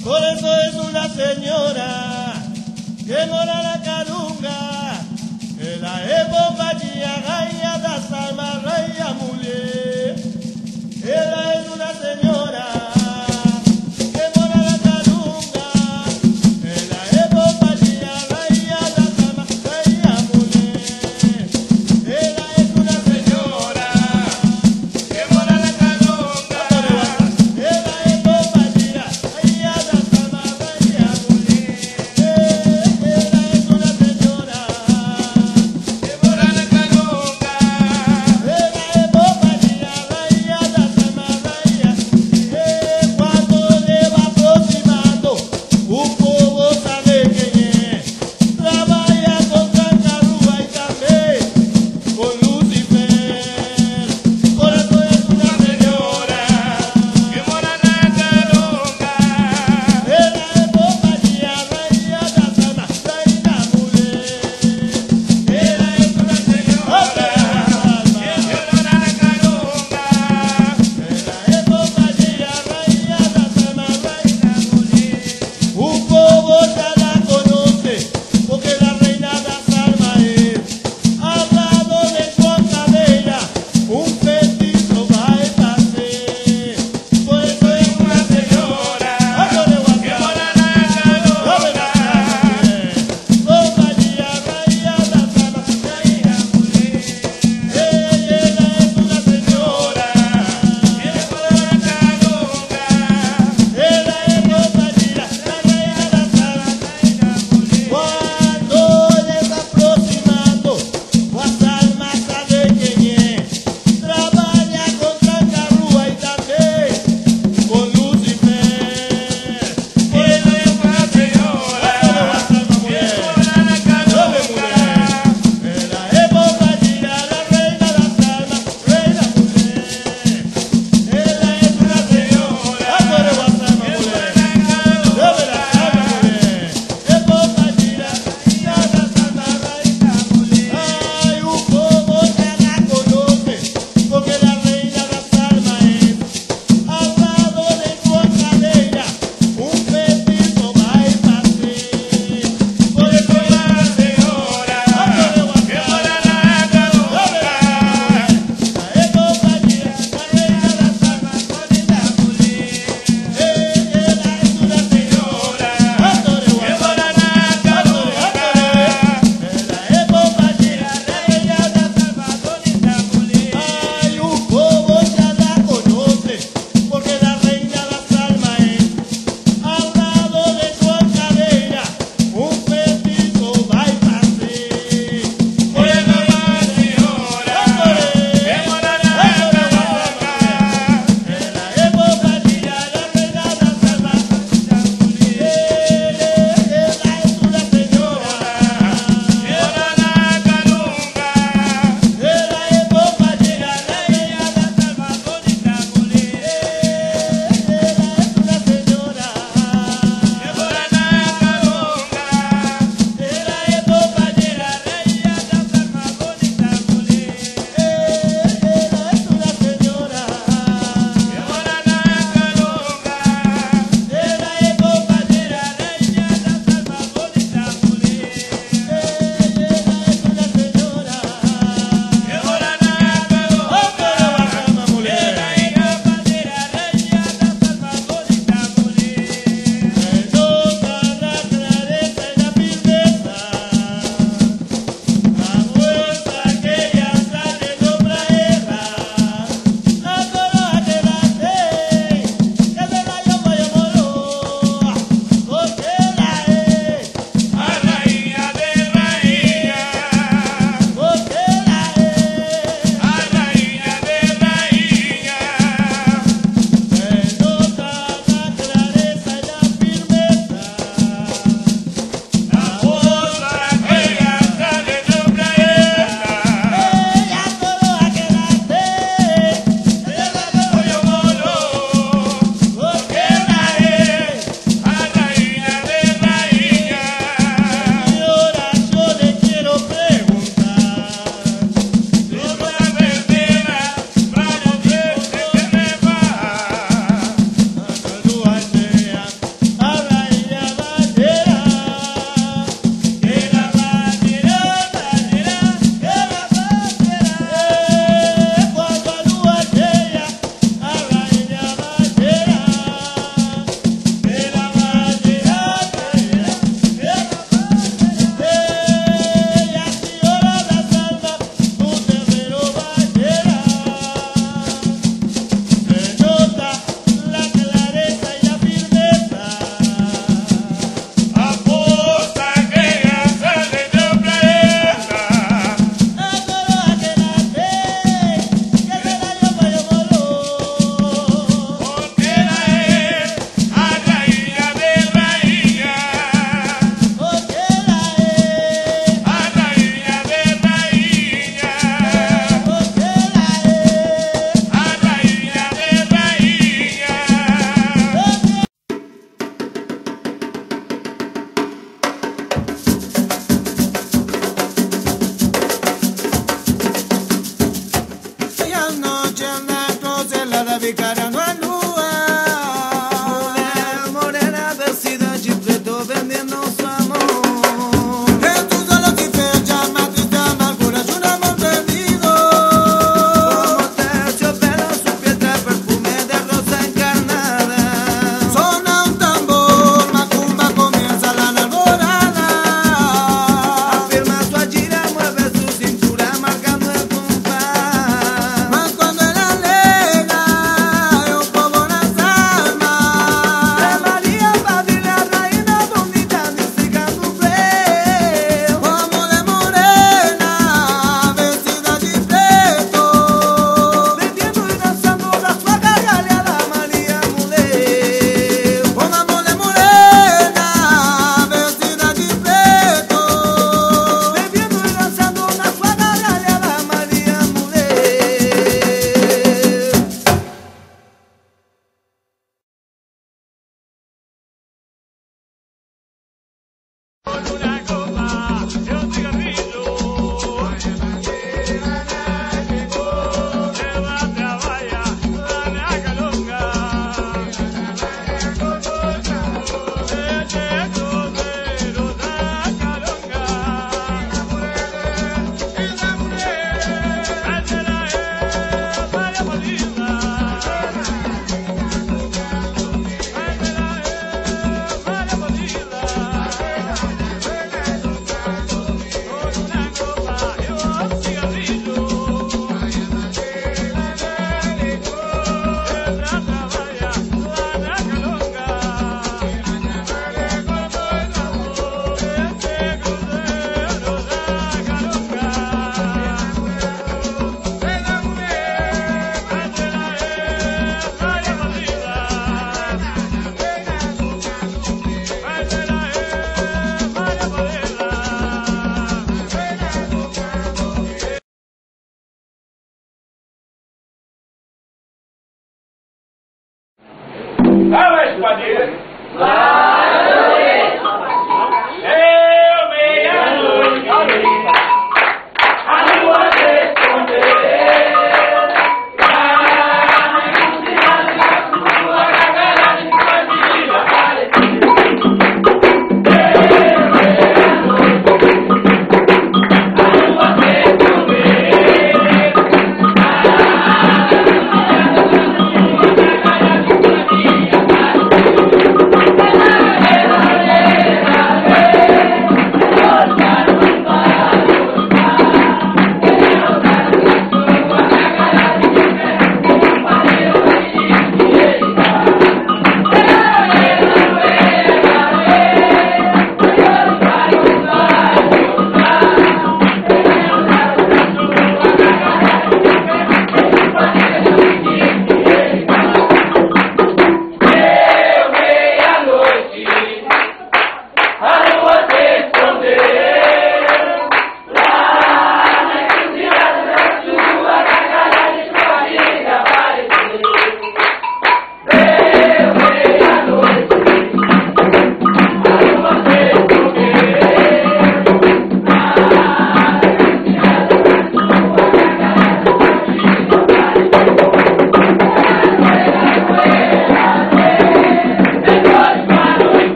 Por eso es una señora que mora la carunga. Ela é bombadinha, rainha da salma, rainha mulher. Ela é uma senhora que mora na carunga. Ela é bombadinha, rainha da salma, rainha mulher. Ela é uma senhora que mora na carunga. Ela é bombadinha, rainha da salma, rainha mulher. Ela é uma senhora que mora na carunga. Ela é bombadinha.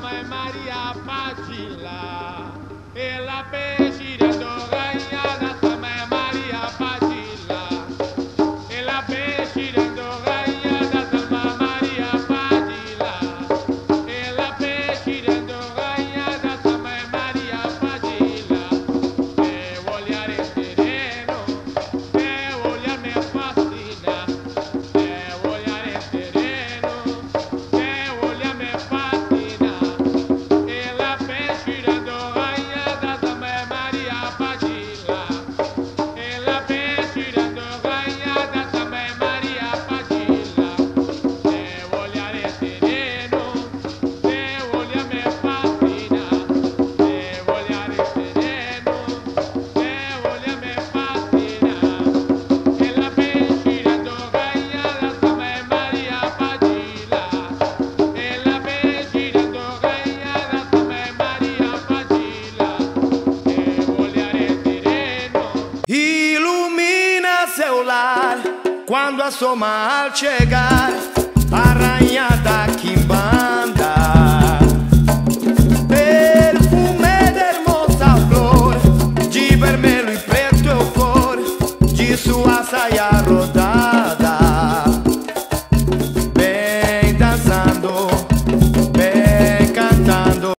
Mãe Maria Padilla, ela peixe do rainha da Mãe Maria Padilla, ela peixe do rainha da Mãe Maria Padilla, ela peixe do rainha da Mãe Maria Padilla. Teu olhar é sereno, teu olhar me fascina, teu olhar é sereno, teu olhar me fascina. Ela peixe do rainha da Mãe Maria Padilla, ela peixe do rainha da Mãe Maria Padilla. Teu olhar é sereno, teu olhar me fascina, teu olhar é sereno, teu olhar me fascina. Ela peixe do rainha da Mãe Maria Padilla, ela peixe do rainha da Mãe Maria Padilla. Teu olhar é sereno. Ilumina seu lar quando a sua mal chegar.